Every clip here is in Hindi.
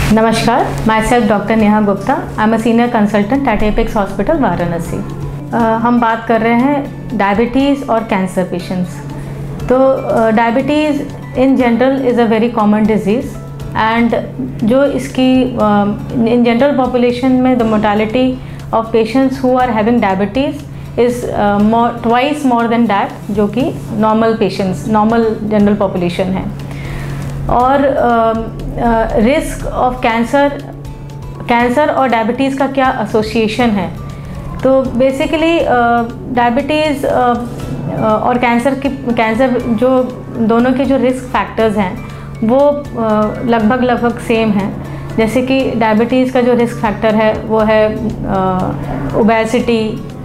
नमस्कार, myself doctor Neha Gupta. I am a senior consultant at Apex hospital Varanasi. हम बात कर रहे हैं डायबिटीज़ और कैंसर पेशेंट्स। तो diabetes in general is a very common disease and जो इसकी इन जनरल पॉपुलेशन में the mortality of patients who are having diabetes is twice more than that जो कि normal patients, normal general population है। और रिस्क ऑफ कैंसर और डायबिटीज़ का क्या एसोसिएशन है? तो बेसिकली डायबिटीज़ और कैंसर जो दोनों के जो रिस्क फैक्टर्स हैं वो लगभग सेम हैं। जैसे कि डायबिटीज़ का जो रिस्क फैक्टर है वो है obesity,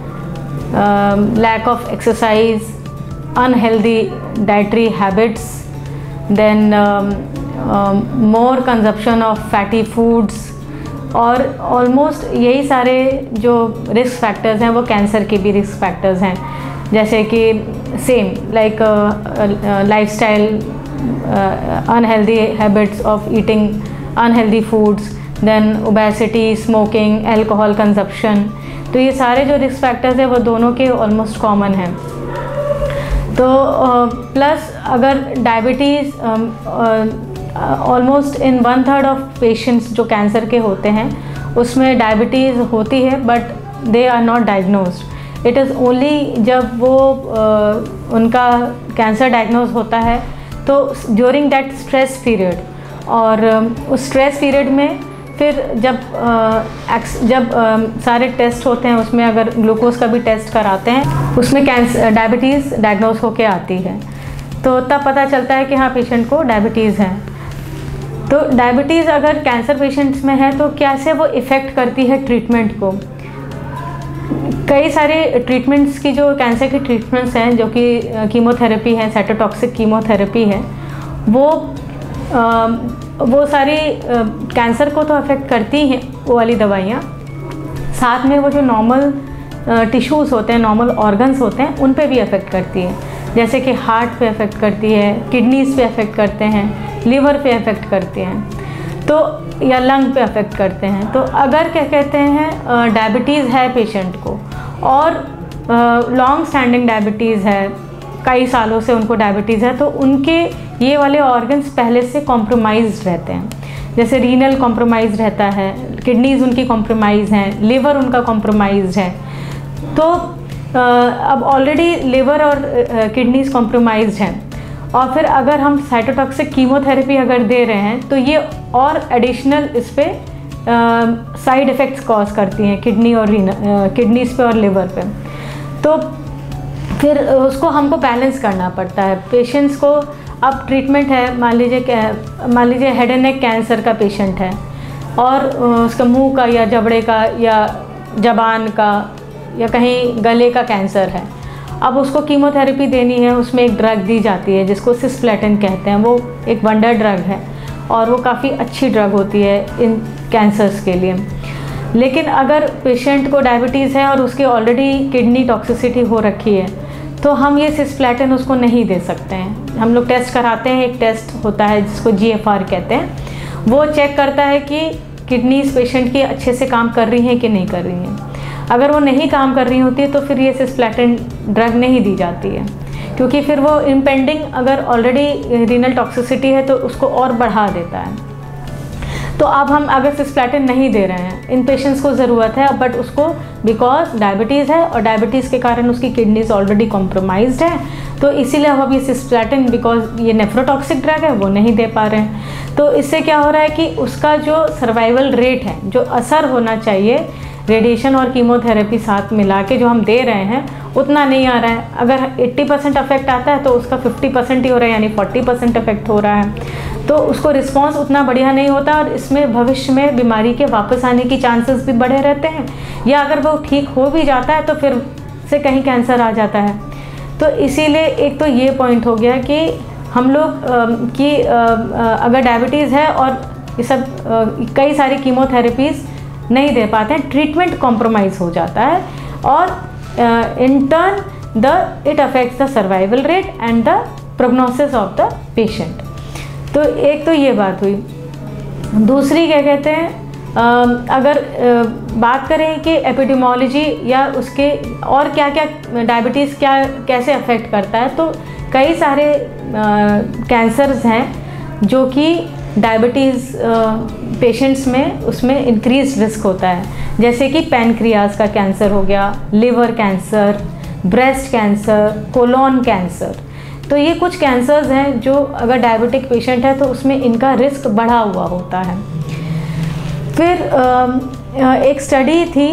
lack of exercise, unhealthy dietary habits, then more consumption of fatty foods, और ऑलमोस्ट यही सारे जो रिस्क फैक्टर्स हैं वो कैंसर के भी रिस्क फैक्टर्स हैं। जैसे कि same like lifestyle, unhealthy habits of eating unhealthy foods, then obesity, smoking, alcohol consumption. तो ये सारे जो रिस्क फैक्टर्स हैं वो दोनों के ऑलमोस्ट कॉमन हैं। तो प्लस अगर diabetes almost in 1/3 of patients जो कैंसर के होते हैं उसमें डायबिटीज़ होती है but they are not diagnosed. It is only जब वो उनका कैंसर डायग्नोज होता है तो ड्यूरिंग दैट स्ट्रेस पीरियड, और उस स्ट्रेस पीरियड में फिर जब सारे टेस्ट होते हैं उसमें अगर ग्लूकोज का भी टेस्ट कराते हैं उसमें डायबिटीज़ डायग्नोज होके आती है, तो तब पता चलता है कि हाँ पेशेंट को डायबिटीज़ है। तो डायबिटीज़ अगर कैंसर पेशेंट्स में है तो कैसे वो इफ़ेक्ट करती है ट्रीटमेंट को? कई सारे ट्रीटमेंट्स की जो कैंसर की ट्रीटमेंट्स हैं जो कि कीमोथेरेपी है, साइटोटॉक्सिक कीमोथेरेपी है, वो सारी कैंसर को तो अफेक्ट करती हैं वो वाली दवाइयाँ। साथ में वो जो नॉर्मल टिश्यूज़ होते हैं, नॉर्मल ऑर्गन्स होते हैं, उन पे भी अफेक्ट करती है। जैसे कि हार्ट पे अफेक्ट करती है, किडनीज़ पे अफेक्ट करते हैं, लिवर पे अफेक्ट करते हैं, तो या लंग पे अफेक्ट करते हैं। तो अगर क्या कहते हैं डायबिटीज़ है पेशेंट को और लॉन्ग स्टैंडिंग डायबिटीज़ है, कई सालों से उनको डायबिटीज़ है, तो उनके ये वाले ऑर्गन्स पहले से कॉम्प्रोमाइज्ड रहते हैं। जैसे रीनल कॉम्प्रोमाइज़ रहता है, किडनीज़ उनकी कॉम्प्रोमाइज़ हैं, लिवर उनका कॉम्प्रोमाइज़ है। तो अब ऑलरेडी लिवर और किडनीज़ कॉम्प्रोमाइज्ड हैं और फिर अगर हम साइटोटॉक्सिक कीमोथेरेपी अगर दे रहे हैं तो ये और एडिशनल इस पर साइड इफ़ेक्ट्स कॉज करती हैं किडनीज़ पे और लिवर पे। तो फिर उसको हमको बैलेंस करना पड़ता है पेशेंट्स को। अब ट्रीटमेंट है, मान लीजिए हेड एंड नेक कैंसर का पेशेंट है और उसका मुंह का या जबड़े का या जबान का या कहीं गले का कैंसर है। अब उसको कीमोथेरेपी देनी है, उसमें एक ड्रग दी जाती है जिसको सिस्प्लेटिन कहते हैं। वो एक वंडर ड्रग है और वो काफ़ी अच्छी ड्रग होती है इन कैंसर्स के लिए। लेकिन अगर पेशेंट को डायबिटीज़ है और उसकी ऑलरेडी किडनी टॉक्सिसिटी हो रखी है तो हम ये सिस्प्लेटिन उसको नहीं दे सकते हैं। हम लोग टेस्ट कराते हैं, एक टेस्ट होता है जिसको GFR कहते हैं। वो चेक करता है कि किडनीज पेशेंट की अच्छे से काम कर रही हैं कि नहीं कर रही हैं। अगर वो नहीं काम कर रही होती है तो फिर ये सिस्प्लेटिन ड्रग नहीं दी जाती है, क्योंकि फिर वो इम्पेंडिंग अगर ऑलरेडी रीनल टॉक्सिसिटी है तो उसको और बढ़ा देता है। तो अब हम अगर सिस्प्लेटिन नहीं दे रहे हैं, इन पेशेंट्स को ज़रूरत है बट उसको बिकॉज डायबिटीज़ है और डायबिटीज़ के कारण उसकी किडनीज ऑलरेडी कॉम्प्रोमाइज्ड है, तो इसीलिए हम अब ये सिस्प्लेटिन बिकॉज ये नेफ्रोटॉक्सिक ड्रग है वो नहीं दे पा रहे हैं। तो इससे क्या हो रहा है कि उसका जो सर्वाइवल रेट है, जो असर होना चाहिए रेडिएशन और कीमोथेरेपी साथ मिला के जो हम दे रहे हैं उतना नहीं आ रहा है। अगर 80% अफेक्ट आता है तो उसका 50% ही हो रहा है, यानी 40% अफेक्ट हो रहा है। तो उसको रिस्पॉन्स उतना बढ़िया नहीं होता और इसमें भविष्य में बीमारी के वापस आने की चांसेस भी बढ़े रहते हैं, या अगर वो ठीक हो भी जाता है तो फिर से कहीं कैंसर आ जाता है। तो इसीलिए एक तो ये पॉइंट हो गया कि हम लोग अगर डायबिटीज़ है और ये सब कई सारी कीमोथेरेपीज़ नहीं दे पाते हैं, ट्रीटमेंट कॉम्प्रोमाइज़ हो जाता है और in turn it affects the survival rate and the prognosis of the patient. तो एक तो ये बात हुई। दूसरी क्या कहते हैं, अगर बात करें कि एपिडेमियोलॉजी या उसके और क्या क्या डायबिटीज़ कैसे अफेक्ट करता है, तो कई सारे कैंसर्स हैं जो कि डायबिटीज़ पेशेंट्स में उसमें इंक्रीज रिस्क होता है, जैसे कि पैनक्रियाज का कैंसर हो गया, liver cancer, breast cancer, colon cancer. तो ये कुछ कैंसर्स हैं जो अगर डायबिटिक पेशेंट है तो उसमें इनका रिस्क बढ़ा हुआ होता है। फिर एक स्टडी थी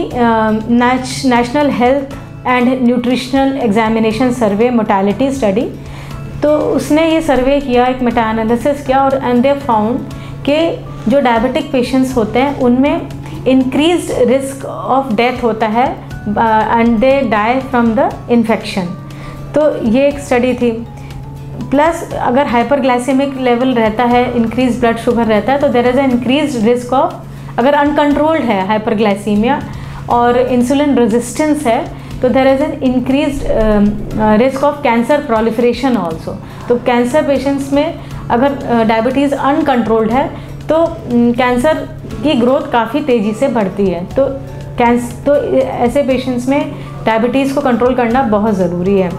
national health and nutritional examination survey mortality study, तो उसने ये सर्वे किया, एक मेटा एनालिसिस किया और एंड दे फाउंड कि जो डायबिटिक पेशेंट्स होते हैं उनमें इंक्रीज्ड रिस्क ऑफ डेथ होता है and they die from the infection. तो ये एक स्टडी थी। प्लस अगर हाइपरग्लाइसेमिक लेवल रहता है, इंक्रीज ब्लड शुगर रहता है, तो there is a increase risk of, अगर अनकंट्रोल्ड है हाइपरग्लाइसीमिया और इंसुलिन रेजिस्टेंस है, तो there is an increase risk of cancer proliferation also. तो कैंसर पेशेंट्स में अगर डायबिटीज़ अनकंट्रोल्ड है तो कैंसर की ग्रोथ काफ़ी तेज़ी से बढ़ती है। तो ऐसे पेशेंट्स में डायबिटीज़ को कंट्रोल करना बहुत ज़रूरी है।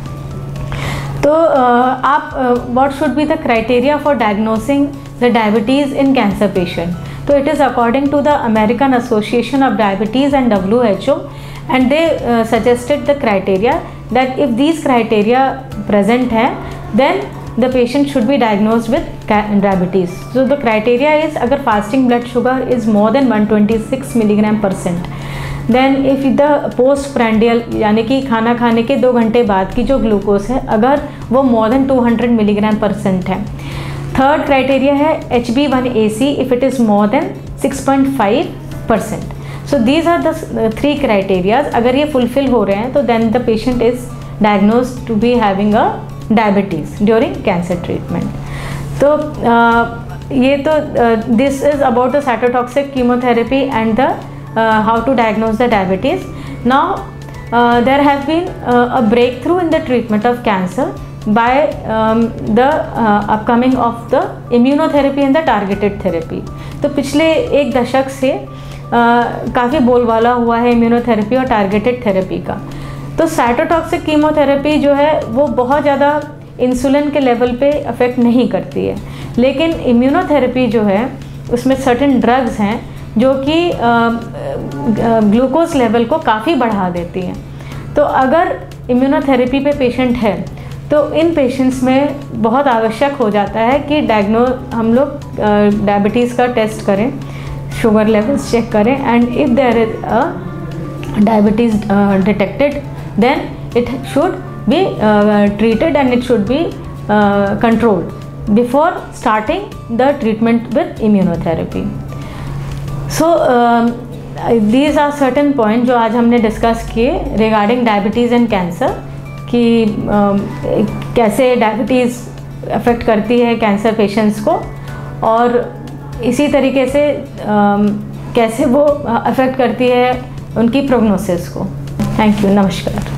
तो आप what should be the criteria for diagnosing the diabetes in cancer patient. तो it is according to the American Association of Diabetes and WHO, and they suggested the criteria that if these criteria present hai, then the patient should be diagnosed with diabetes. So the criteria is, agar fasting blood sugar is more than 126 mg/%, then if the postprandial यानी कि खाना खाने के 2 घंटे बाद की जो ग्लूकोज है अगर वो more than 200 mg/% है। थर्ड क्राइटेरिया है HB1AC if it is more than 6.5%. So these are the 3 criteria. अगर ये fulfill हो रहे हैं तो then the patient is diagnosed to be having a diabetes during cancer treatment. तो ये तो this is about the cytotoxic chemotherapy and the how to diagnose the diabetes. Now there has been a breakthrough in the treatment of cancer by the upcoming of the immunotherapy and the targeted therapy. तो पिछले 1 दशक से काफ़ी बोलबाला हुआ है इम्यूनोथेरेपी और टारगेटेड थेरेपी का। तो साइटोटॉक्सिक कीमोथेरेपी जो है वो बहुत ज़्यादा इंसुलिन के लेवल पे अफेक्ट नहीं करती है, लेकिन इम्यूनोथेरेपी जो है उसमें सर्टेन ड्रग्स हैं जो कि ग्लूकोज लेवल को काफ़ी बढ़ा देती हैं। तो अगर इम्यूनोथेरेपी पे पेशेंट है तो इन पेशेंट्स में बहुत आवश्यक हो जाता है कि हम लोग डायबिटीज़ का टेस्ट करें, शुगर लेवल्स चेक करें, and if there is a diabetes detected then it should be treated and it should be controlled before starting the treatment with immunotherapy. So these are certain points जो आज हमने डिस्कस किए regarding diabetes and cancer, कि कैसे डायबिटीज़ अफेक्ट करती है कैंसर पेशेंट्स को और इसी तरीके से कैसे वो अफेक्ट करती है उनकी प्रोग्नोसिस को। थैंक यू, नमस्कार।